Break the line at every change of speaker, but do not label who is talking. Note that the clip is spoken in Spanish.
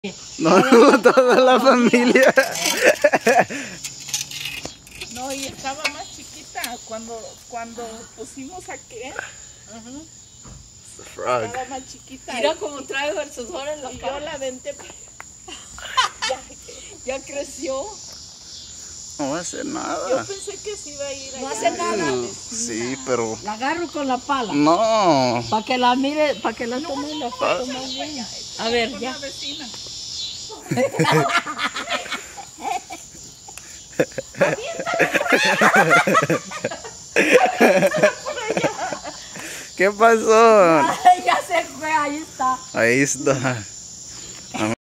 No, no, toda la familia.
No, y estaba más chiquita cuando pusimos aquel.
Frog.
Estaba más chiquita.
Mira cómo trae el sudor en la
Y yo
cara.
la aventé.
Ya creció.
No va a hacer
Yo
nada.
pensé que se iba a ir allá.
No hace nada.
Sí, pero
La agarro con la pala.
no.
Para que la mire, para que la tome la foto más bien. A ver,
Con
ya.
la vecina.
¿Qué pasó?
Ya se fue, ahí está.
Ahí está.